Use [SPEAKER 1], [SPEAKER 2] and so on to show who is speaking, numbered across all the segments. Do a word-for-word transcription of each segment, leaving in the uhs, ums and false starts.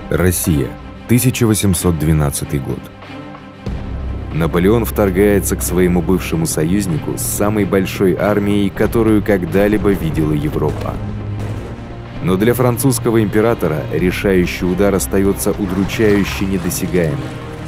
[SPEAKER 1] Россия, тысяча восемьсот двенадцатый год. Наполеон вторгается к своему бывшему союзнику с самой большой армией, которую когда-либо видела Европа. Но для французского императора решающий удар остается удручающе недосягаемым.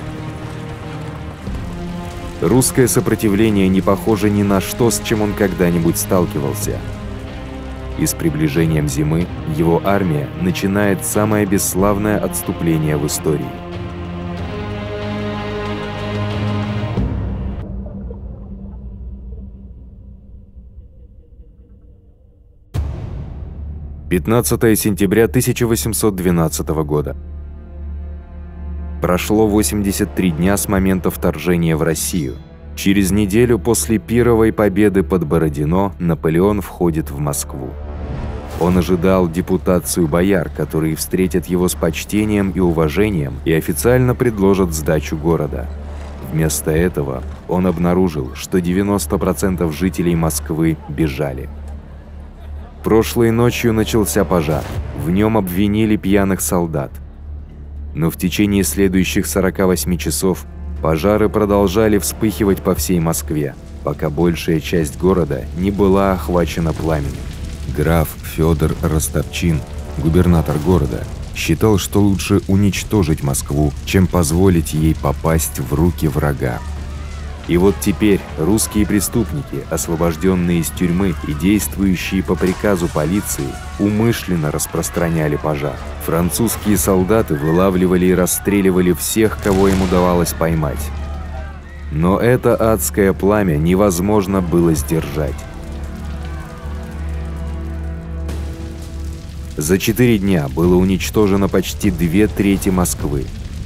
[SPEAKER 1] Русское сопротивление не похоже ни на что, с чем он когда-нибудь сталкивался. И с приближением зимы его армия начинает самое бесславное отступление в истории. пятнадцатое сентября тысяча восемьсот двенадцатого года. Прошло восемьдесят три дня с момента вторжения в Россию. Через неделю после пировой победы под Бородино Наполеон входит в Москву. Он ожидал депутацию бояр, которые встретят его с почтением и уважением и официально предложат сдачу города. Вместо этого он обнаружил, что девяносто процентов жителей Москвы бежали. Прошлой ночью начался пожар. В нем обвинили пьяных солдат. Но в течение следующих сорока восьми часов пожары продолжали вспыхивать по всей Москве, пока большая часть города не была охвачена пламенем. Граф Федор Ростопчин, губернатор города, считал, что лучше уничтожить Москву, чем позволить ей попасть в руки врага. И вот теперь русские преступники, освобожденные из тюрьмы и действующие по приказу полиции, умышленно распространяли пожар. Французские солдаты вылавливали и расстреливали всех, кого им удавалось поймать. Но это адское пламя невозможно было сдержать. За четыре дня было уничтожено почти две трети Москвы.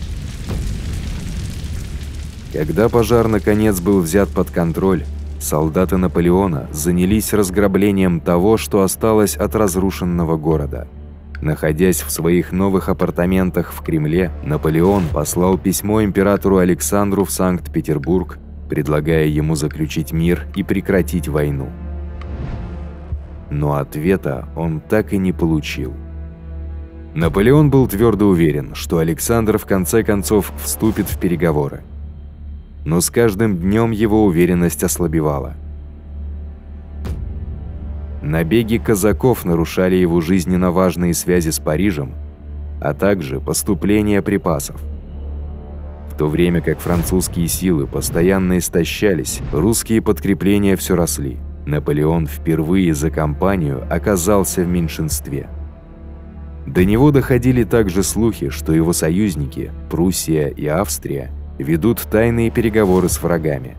[SPEAKER 1] Когда пожар наконец был взят под контроль, солдаты Наполеона занялись разграблением того, что осталось от разрушенного города. Находясь в своих новых апартаментах в Кремле, Наполеон послал письмо императору Александру в Санкт-Петербург, предлагая ему заключить мир и прекратить войну. Но ответа он так и не получил. Наполеон был твердо уверен, что Александр в конце концов вступит в переговоры. Но с каждым днем его уверенность ослабевала. Набеги казаков нарушали его жизненно важные связи с Парижем, а также поступление припасов. В то время как французские силы постоянно истощались, русские подкрепления все росли. Наполеон впервые за кампанию оказался в меньшинстве. До него доходили также слухи, что его союзники, Пруссия и Австрия, ведут тайные переговоры с врагами.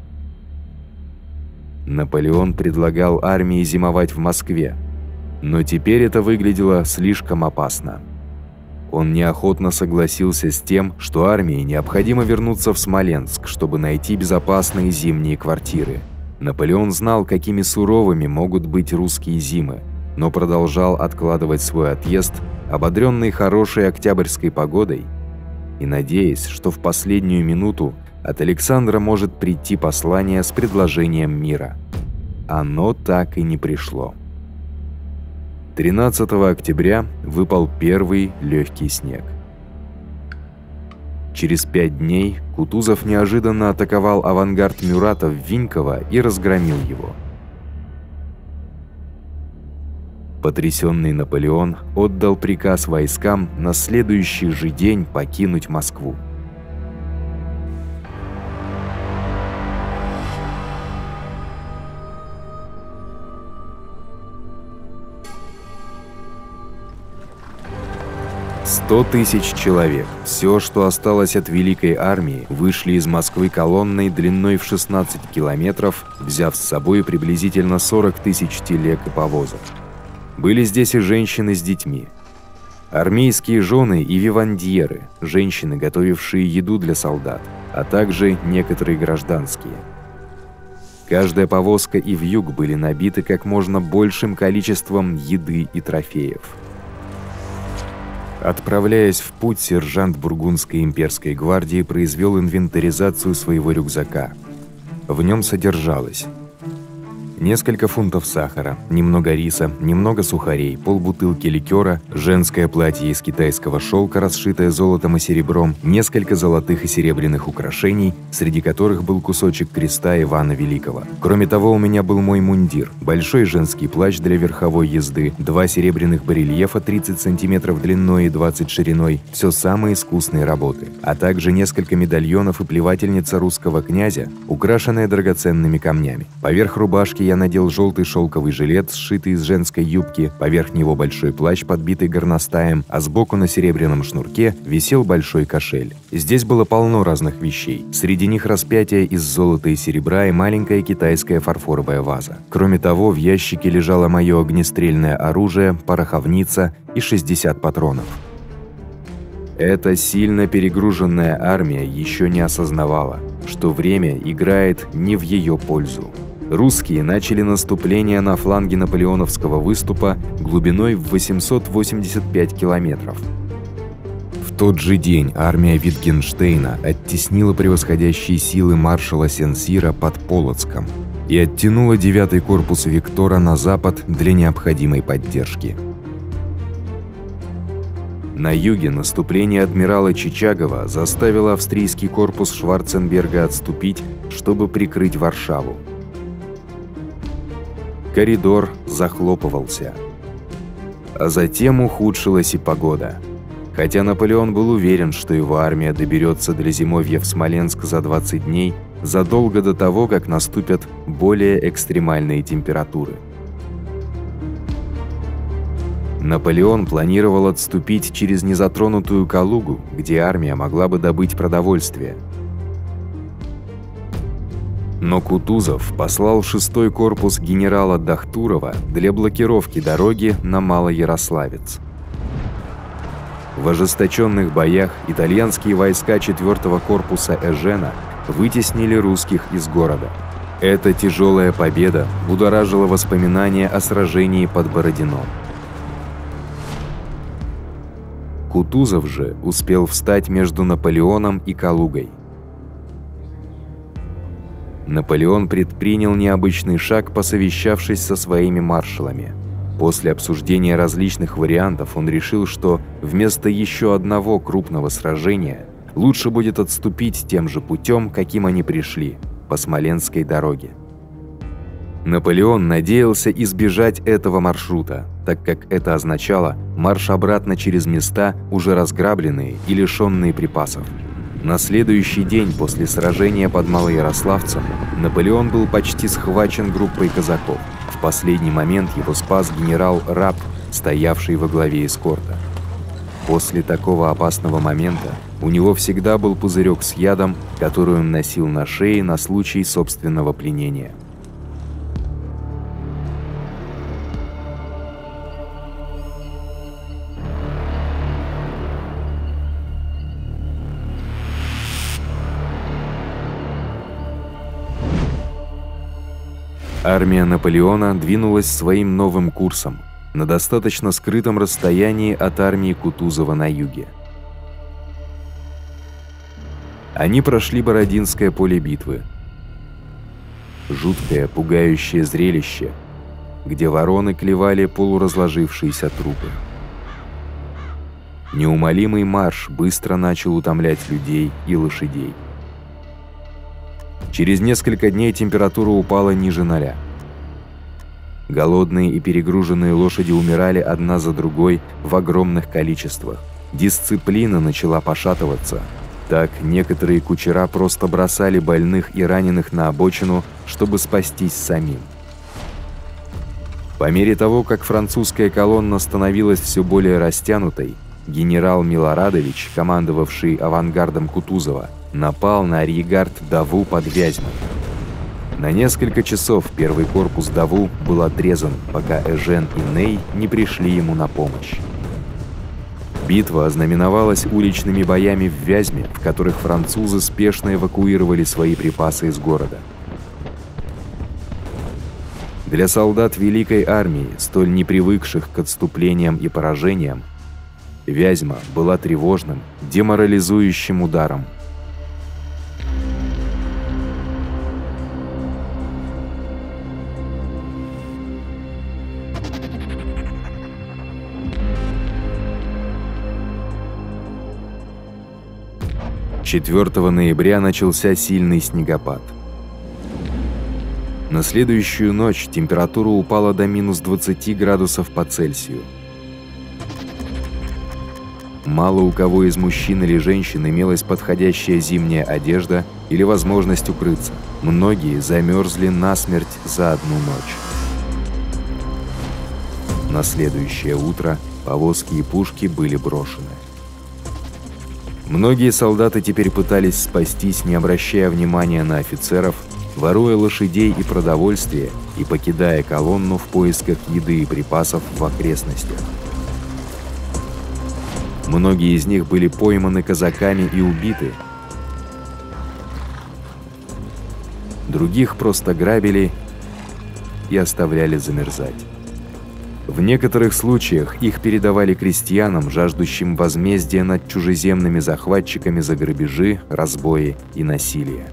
[SPEAKER 1] Наполеон предлагал армии зимовать в Москве, но теперь это выглядело слишком опасно. Он неохотно согласился с тем, что армии необходимо вернуться в Смоленск, чтобы найти безопасные зимние квартиры. Наполеон знал, какими суровыми могут быть русские зимы, но продолжал откладывать свой отъезд, ободренный хорошей октябрьской погодой, и надеясь, что в последнюю минуту от Александра может прийти послание с предложением мира. Оно так и не пришло. тринадцатого октября выпал первый легкий снег. Через пять дней Кутузов неожиданно атаковал авангард Мюрата в Виньково и разгромил его. Потрясенный Наполеон отдал приказ войскам на следующий же день покинуть Москву. Сто тысяч человек, все, что осталось от Великой армии, вышли из Москвы колонной длиной в шестнадцать километров, взяв с собой приблизительно сорок тысяч телег и повозок. Были здесь и женщины с детьми. Армейские жены и вивандьеры, женщины, готовившие еду для солдат, а также некоторые гражданские. Каждая повозка и вьюг были набиты как можно большим количеством еды и трофеев. Отправляясь в путь, сержант Бургундской имперской гвардии произвел инвентаризацию своего рюкзака. В нем содержалось Несколько фунтов сахара, немного риса, немного сухарей, полбутылки ликера, женское платье из китайского шелка, расшитое золотом и серебром, несколько золотых и серебряных украшений, среди которых был кусочек креста Ивана Великого. Кроме того, у меня был мой мундир, большой женский плащ для верховой езды, два серебряных барельефа тридцать сантиметров длиной и двадцать шириной, все самые искусные работы, а также несколько медальонов и плевательница русского князя, украшенная драгоценными камнями. Поверх рубашки я надел желтый шелковый жилет, сшитый из женской юбки, поверх него большой плащ, подбитый горностаем, а сбоку на серебряном шнурке висел большой кошель. Здесь было полно разных вещей. Среди них распятие из золота и серебра и маленькая китайская фарфоровая ваза. Кроме того, в ящике лежало мое огнестрельное оружие, пороховница и шестьдесят патронов. Эта сильно перегруженная армия еще не осознавала, что время играет не в ее пользу. Русские начали наступление на фланге наполеоновского выступа глубиной в восемьсот восемьдесят пять километров. В тот же день армия Витгенштейна оттеснила превосходящие силы маршала Сен-Сира под Полоцком и оттянула девятый корпус Виктора на запад для необходимой поддержки. На юге наступление адмирала Чичагова заставило австрийский корпус Шварценберга отступить, чтобы прикрыть Варшаву. Коридор захлопывался. А затем ухудшилась и погода. Хотя Наполеон был уверен, что его армия доберется до зимовья в Смоленск за двадцать дней, задолго до того, как наступят более экстремальные температуры. Наполеон планировал отступить через незатронутую Калугу, где армия могла бы добыть продовольствие. Но Кутузов послал шестой корпус генерала Дахтурова для блокировки дороги на Малоярославец. В ожесточенных боях итальянские войска четвёртого корпуса Эжена вытеснили русских из города. Эта тяжелая победа будоражила воспоминания о сражении под Бородино. Кутузов же успел встать между Наполеоном и Калугой. Наполеон предпринял необычный шаг, посовещавшись со своими маршалами. После обсуждения различных вариантов он решил, что вместо еще одного крупного сражения лучше будет отступить тем же путем, каким они пришли, по Смоленской дороге. Наполеон надеялся избежать этого маршрута, так как это означало марш обратно через места, уже разграбленные и лишенные припасов. На следующий день после сражения под Малоярославцем Наполеон был почти схвачен группой казаков. В последний момент его спас генерал Раб, стоявший во главе эскорта. После такого опасного момента у него всегда был пузырек с ядом, который он носил на шее на случай собственного пленения. Армия Наполеона двинулась своим новым курсом на достаточно скрытом расстоянии от армии Кутузова на юге. Они прошли Бородинское поле битвы. Жуткое, пугающее зрелище, где вороны клевали полуразложившиеся трупы. Неумолимый марш быстро начал утомлять людей и лошадей. Через несколько дней температура упала ниже ноля. Голодные и перегруженные лошади умирали одна за другой в огромных количествах. Дисциплина начала пошатываться. Так некоторые кучера просто бросали больных и раненых на обочину, чтобы спастись самим. По мере того, как французская колонна становилась все более растянутой, генерал Милорадович, командовавший авангардом Кутузова, напал на арьегард Даву под Вязьмой. На несколько часов первый корпус Даву был отрезан, пока Эжен и Ней не пришли ему на помощь. Битва ознаменовалась уличными боями в Вязьме, в которых французы спешно эвакуировали свои припасы из города. Для солдат Великой армии, столь непривыкших к отступлениям и поражениям, Вязьма была тревожным, деморализующим ударом. четвёртого ноября начался сильный снегопад. На следующую ночь температура упала до минус двадцати градусов по Цельсию. Мало у кого из мужчин или женщин имелась подходящая зимняя одежда или возможность укрыться. Многие замерзли насмерть за одну ночь. На следующее утро повозки и пушки были брошены. Многие солдаты теперь пытались спастись, не обращая внимания на офицеров, воруя лошадей и продовольствие и покидая колонну в поисках еды и припасов в окрестностях. Многие из них были пойманы казаками и убиты. Других просто грабили и оставляли замерзать. В некоторых случаях их передавали крестьянам, жаждущим возмездия над чужеземными захватчиками за грабежи, разбои и насилие.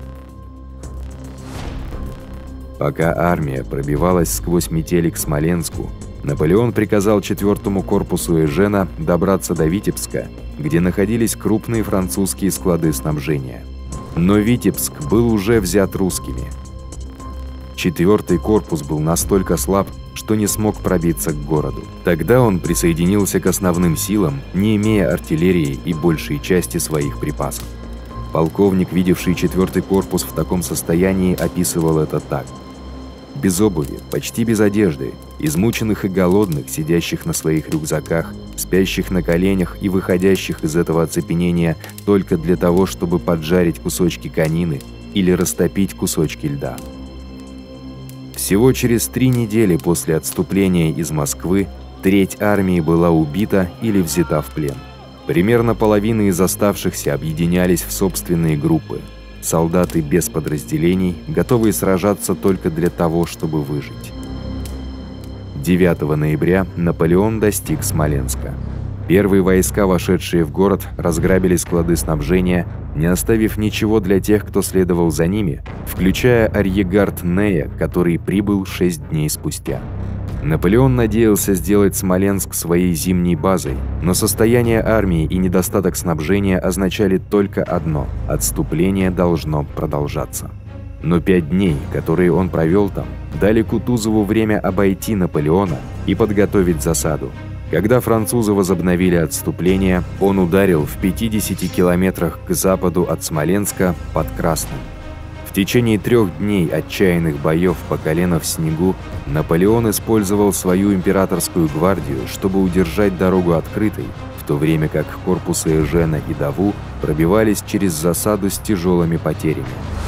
[SPEAKER 1] Пока армия пробивалась сквозь метели к Смоленску, Наполеон приказал четвёртому корпусу Эжена добраться до Витебска, где находились крупные французские склады снабжения. Но Витебск был уже взят русскими. Четвёртый корпус был настолько слаб, что не смог пробиться к городу. Тогда он присоединился к основным силам, не имея артиллерии и большей части своих припасов. Полковник, видевший четвёртый корпус в таком состоянии, описывал это так: без обуви, почти без одежды, измученных и голодных, сидящих на своих рюкзаках, спящих на коленях и выходящих из этого оцепенения только для того, чтобы поджарить кусочки конины или растопить кусочки льда. Всего через три недели после отступления из Москвы треть армии была убита или взята в плен. Примерно половина из оставшихся объединялись в собственные группы. Солдаты без подразделений, готовые сражаться только для того, чтобы выжить. девятого ноября Наполеон достиг Смоленска. Первые войска, вошедшие в город, разграбили склады снабжения, не оставив ничего для тех, кто следовал за ними, включая арьергард Нея, который прибыл шесть дней спустя. Наполеон надеялся сделать Смоленск своей зимней базой, но состояние армии и недостаток снабжения означали только одно – отступление должно продолжаться. Но пять дней, которые он провел там, дали Кутузову время обойти Наполеона и подготовить засаду. Когда французы возобновили отступление, он ударил в пятидесяти километрах к западу от Смоленска под Красным. В течение трех дней отчаянных боев по колено в снегу Наполеон использовал свою императорскую гвардию, чтобы удержать дорогу открытой, в то время как корпусы Эжена и Даву пробивались через засаду с тяжелыми потерями.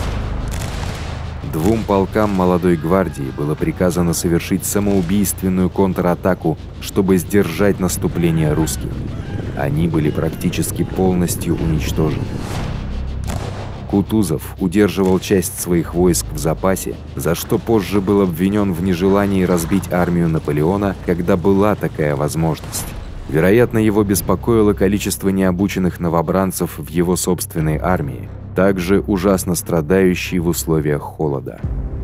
[SPEAKER 1] Двум полкам молодой гвардии было приказано совершить самоубийственную контратаку, чтобы сдержать наступление русских. Они были практически полностью уничтожены. Кутузов удерживал часть своих войск в запасе, за что позже был обвинен в нежелании разбить армию Наполеона, когда была такая возможность. Вероятно, его беспокоило количество необученных новобранцев в его собственной армии, также ужасно страдающей в условиях холода.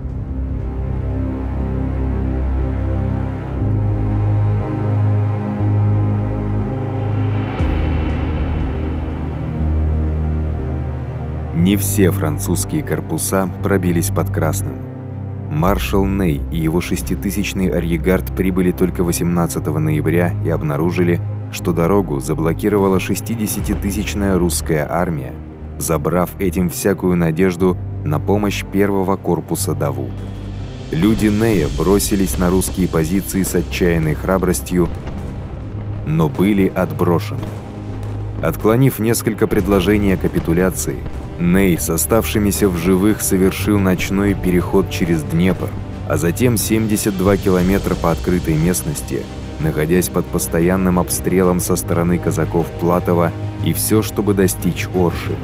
[SPEAKER 1] Не все французские корпуса пробились под Красным. Маршал Ней и его шеститысячный арьергард прибыли только восемнадцатого ноября и обнаружили, что дорогу заблокировала шестидесятитысячная русская армия, забрав этим всякую надежду на помощь первого корпуса Даву. Люди Нея бросились на русские позиции с отчаянной храбростью, но были отброшены. Отклонив несколько предложений о капитуляции, Ней с оставшимися в живых совершил ночной переход через Днепр, а затем семьдесят два километра по открытой местности, находясь под постоянным обстрелом со стороны казаков Платова, и все, чтобы достичь Орши.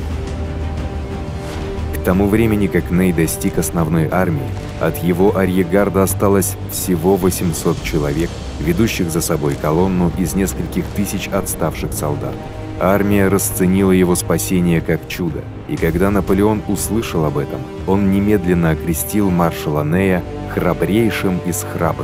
[SPEAKER 1] К тому времени, как Ней достиг основной армии, от его арьергарда осталось всего восемьсот человек, ведущих за собой колонну из нескольких тысяч отставших солдат. Армия расценила его спасение как чудо, и когда Наполеон услышал об этом, он немедленно окрестил маршала Нея храбрейшим из храбрых.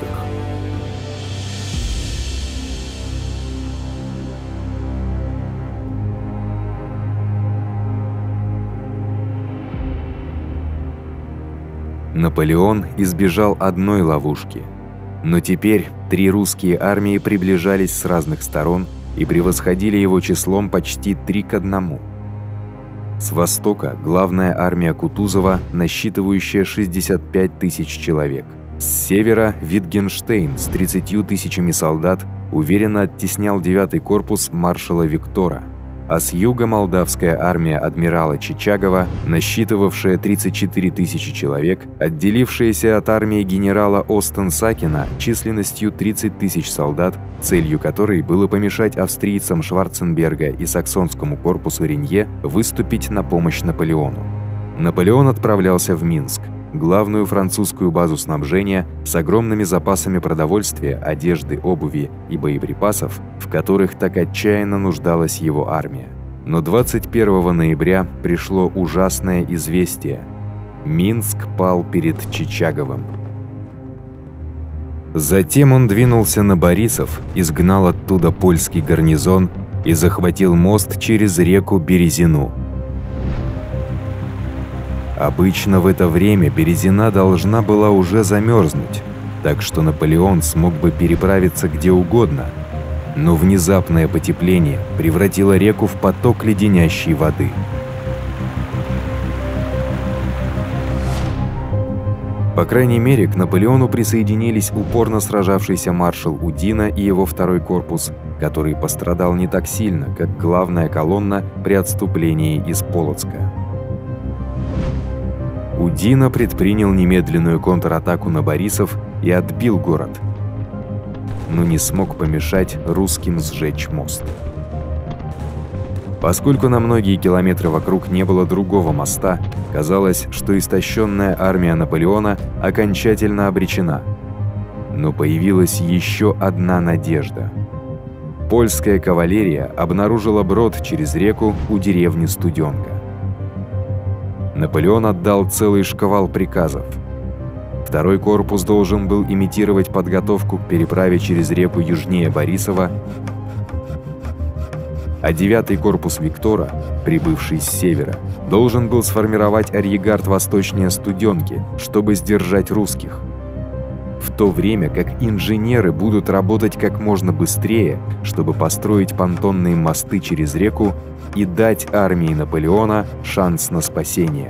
[SPEAKER 1] Наполеон избежал одной ловушки. Но теперь три русские армии приближались с разных сторон и превосходили его числом почти три к одному. С востока главная армия Кутузова, насчитывающая шестьдесят пять тысяч человек. С севера Витгенштейн с тридцатью тысячами солдат уверенно оттеснял девятый корпус маршала Виктора, а с юга молдавская армия адмирала Чичагова, насчитывавшая тридцать четыре тысячи человек, отделившаяся от армии генерала Остен-Сакена численностью тридцать тысяч солдат, целью которой было помешать австрийцам Шварценберга и саксонскому корпусу Ренье выступить на помощь Наполеону. Наполеон отправлялся в Минск, главную французскую базу снабжения с огромными запасами продовольствия, одежды, обуви и боеприпасов, в которых так отчаянно нуждалась его армия. Но двадцать первого ноября пришло ужасное известие. Минск пал перед Чичаговым. Затем он двинулся на Борисов, изгнал оттуда польский гарнизон и захватил мост через реку Березину. Обычно в это время Березина должна была уже замерзнуть, так что Наполеон смог бы переправиться где угодно, но внезапное потепление превратило реку в поток леденящей воды. По крайней мере, к Наполеону присоединились упорно сражавшийся маршал Удина и его второй корпус, который пострадал не так сильно, как главная колонна при отступлении из Полоцка. Удина предпринял немедленную контратаку на Борисов и отбил город, но не смог помешать русским сжечь мост. Поскольку на многие километры вокруг не было другого моста, казалось, что истощенная армия Наполеона окончательно обречена. Но появилась еще одна надежда. Польская кавалерия обнаружила брод через реку у деревни Студенка. Наполеон отдал целый шквал приказов. Второй корпус должен был имитировать подготовку к переправе через реку южнее Борисова, а девятый корпус Виктора, прибывший с севера, должен был сформировать арьергард восточнее Студенки, чтобы сдержать русских. В то время как инженеры будут работать как можно быстрее, чтобы построить понтонные мосты через реку и дать армии Наполеона шанс на спасение.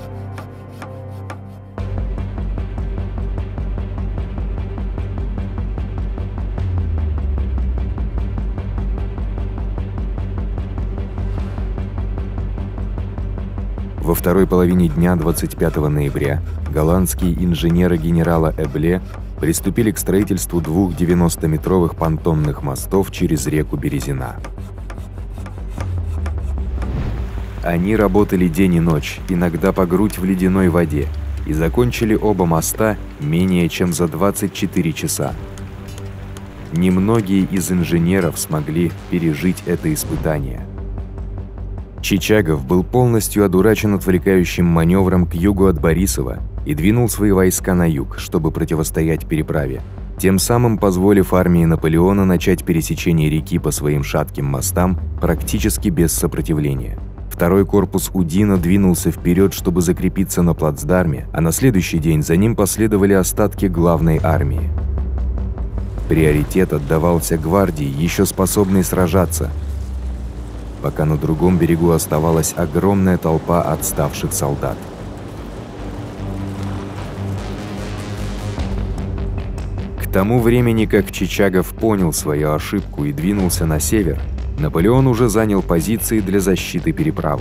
[SPEAKER 1] Во второй половине дня двадцать пятого ноября голландские инженеры генерала Эбле приступили к строительству двух девяностометровых понтонных мостов через реку Березина. Они работали день и ночь, иногда по грудь в ледяной воде, и закончили оба моста менее чем за двадцать четыре часа. Немногие из инженеров смогли пережить это испытание. Чичагов был полностью одурачен отвлекающим маневром к югу от Борисова и двинул свои войска на юг, чтобы противостоять переправе, тем самым позволив армии Наполеона начать пересечение реки по своим шатким мостам практически без сопротивления. Второй корпус Удина двинулся вперед, чтобы закрепиться на плацдарме, а на следующий день за ним последовали остатки главной армии. Приоритет отдавался гвардии, еще способной сражаться, пока на другом берегу оставалась огромная толпа отставших солдат. К тому времени, как Чичагов понял свою ошибку и двинулся на север, Наполеон уже занял позиции для защиты переправы.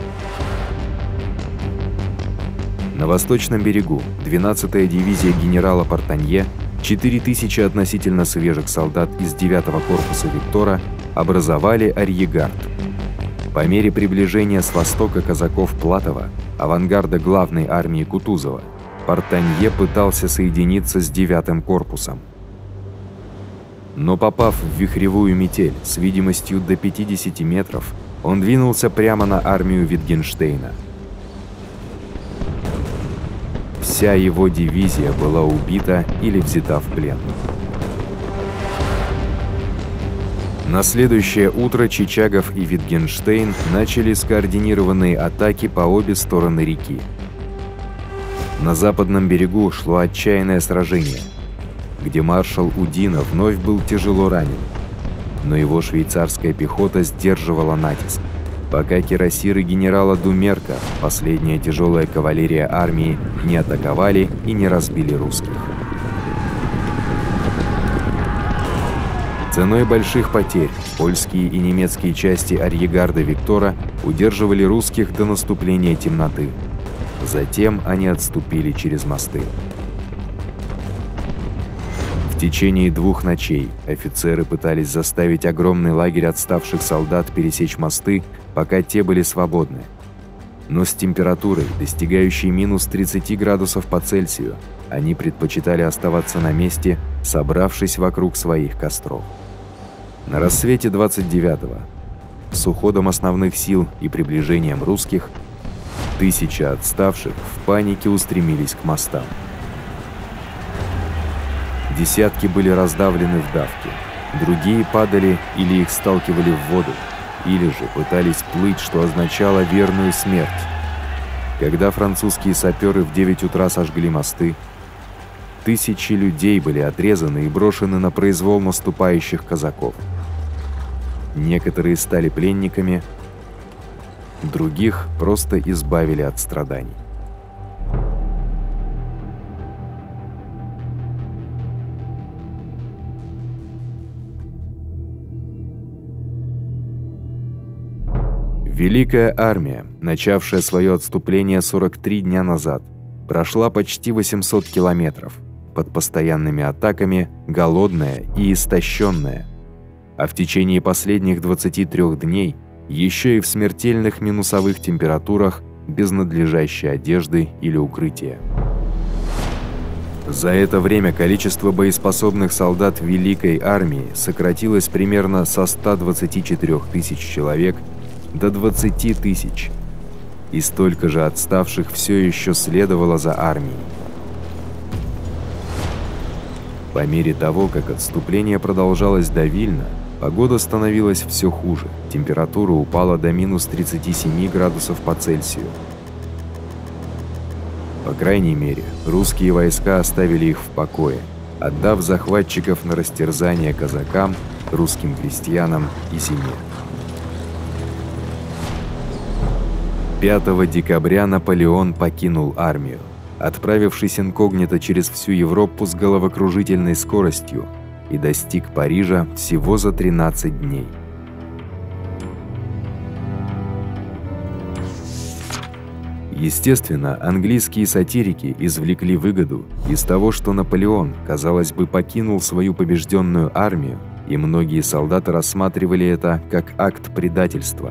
[SPEAKER 1] На восточном берегу двенадцатая дивизия генерала Портанье, четыре тысячи относительно свежих солдат из девятого корпуса Виктора образовали арьергард. По мере приближения с востока казаков Платова, авангарда главной армии Кутузова, Портанье пытался соединиться с девятым корпусом. Но попав в вихревую метель с видимостью до пятидесяти метров, он двинулся прямо на армию Витгенштейна. Вся его дивизия была убита или взята в плен. На следующее утро Чичагов и Витгенштейн начали скоординированные атаки по обе стороны реки. На западном берегу шло отчаянное сражение, где маршал Удина вновь был тяжело ранен, но его швейцарская пехота сдерживала натиск, пока кирасиры генерала Думерка, последняя тяжелая кавалерия армии, не атаковали и не разбили русских. Ценой больших потерь польские и немецкие части арьегарда Виктора удерживали русских до наступления темноты. Затем они отступили через мосты. В течение двух ночей офицеры пытались заставить огромный лагерь отставших солдат пересечь мосты, пока те были свободны. Но с температурой, достигающей минус тридцати градусов по Цельсию, они предпочитали оставаться на месте, собравшись вокруг своих костров. На рассвете двадцать девятого, с уходом основных сил и приближением русских, тысячи отставших в панике устремились к мостам. Десятки были раздавлены в давке, другие падали или их сталкивали в воду, или же пытались плыть, что означало верную смерть. Когда французские саперы в девять утра сожгли мосты, тысячи людей были отрезаны и брошены на произвол наступающих казаков. Некоторые стали пленниками, других просто избавили от страданий. Великая армия, начавшая свое отступление сорок три дня назад, прошла почти восемьсот километров, под постоянными атаками, голодная и истощенная, а в течение последних двадцати трёх дней еще и в смертельных минусовых температурах, без надлежащей одежды или укрытия. За это время количество боеспособных солдат Великой армии сократилось примерно со ста двадцати четырёх тысяч человек до двадцати тысяч, и столько же отставших все еще следовало за армией. По мере того, как отступление продолжалось до Вильна, погода становилась все хуже, температура упала до минус тридцати семи градусов по Цельсию. По крайней мере, русские войска оставили их в покое, отдав захватчиков на растерзание казакам, русским крестьянам и семье. пятого декабря Наполеон покинул армию, отправившись инкогнито через всю Европу с головокружительной скоростью, и достиг Парижа всего за тринадцать дней. Естественно, английские сатирики извлекли выгоду из того, что Наполеон, казалось бы, покинул свою побежденную армию, и многие солдаты рассматривали это как акт предательства.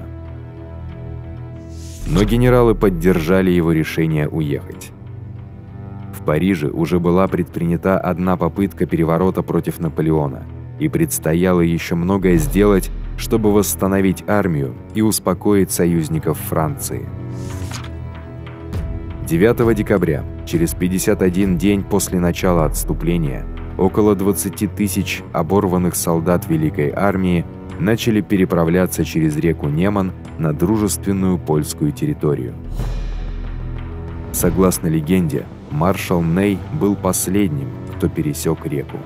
[SPEAKER 1] Но генералы поддержали его решение уехать. В Париже уже была предпринята одна попытка переворота против Наполеона, и предстояло еще многое сделать, чтобы восстановить армию и успокоить союзников Франции. девятого декабря, через пятьдесят один день после начала отступления, около двадцати тысяч оборванных солдат Великой армии начали переправляться через реку Неман на дружественную польскую территорию. Согласно легенде, маршал Ней был последним, кто пересек реку.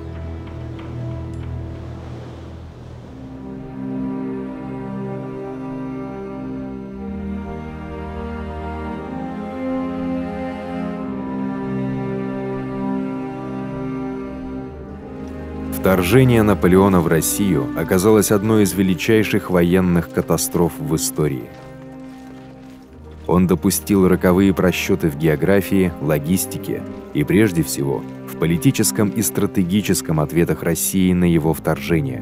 [SPEAKER 1] Вторжение Наполеона в Россию оказалось одной из величайших военных катастроф в истории. Он допустил роковые просчеты в географии, логистике и, прежде всего, в политическом и стратегическом ответах России на его вторжение.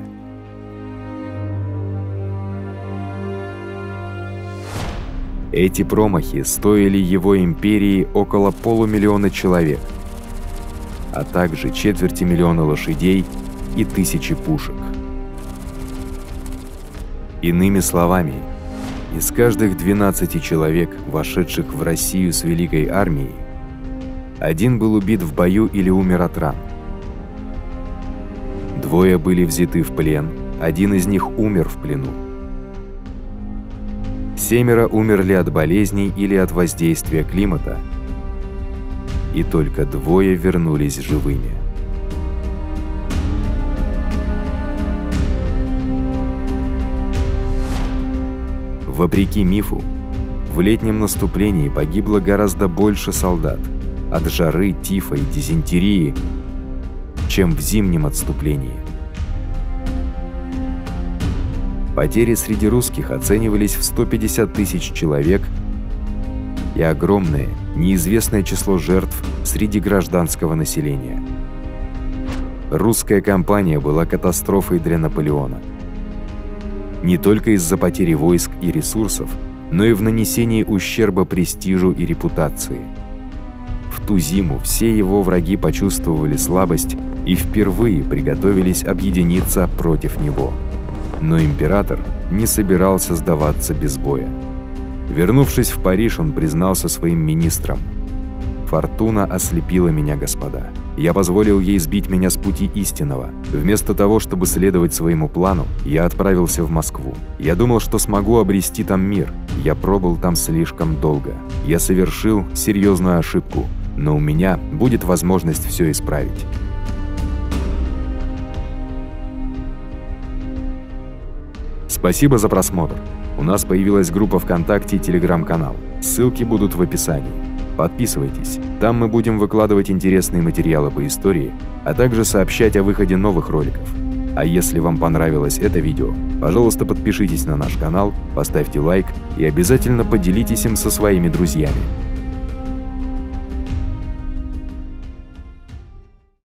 [SPEAKER 1] Эти промахи стоили его империи около полумиллиона человек, а также четверти миллиона лошадей и тысячи пушек. Иными словами, из каждых двенадцати человек, вошедших в Россию с Великой армией, один был убит в бою или умер от ран. Двое были взяты в плен, один из них умер в плену. Семеро умерли от болезней или от воздействия климата, и только двое вернулись живыми. Вопреки мифу, в летнем наступлении погибло гораздо больше солдат от жары, тифа и дизентерии, чем в зимнем отступлении. Потери среди русских оценивались в сто пятьдесят тысяч человек и огромное, неизвестное число жертв среди гражданского населения. Русская кампания была катастрофой для Наполеона. Не только из-за потери войск и ресурсов, но и в нанесении ущерба престижу и репутации. В ту зиму все его враги почувствовали слабость и впервые приготовились объединиться против него. Но император не собирался сдаваться без боя. Вернувшись в Париж, он признался своим министрам: «Фортуна ослепила меня, господа. Я позволил ей сбить меня с пути истинного. Вместо того, чтобы следовать своему плану, я отправился в Москву. Я думал, что смогу обрести там мир. Я пробыл там слишком долго. Я совершил серьезную ошибку, но у меня будет возможность все исправить». Спасибо за просмотр. У нас появилась группа ВКонтакте и Телеграм-канал. Ссылки будут в описании. Подписывайтесь, там мы будем выкладывать интересные материалы по истории, а также сообщать о выходе новых роликов. А если вам понравилось это видео, пожалуйста, подпишитесь на наш канал, поставьте лайк и обязательно поделитесь им со своими друзьями.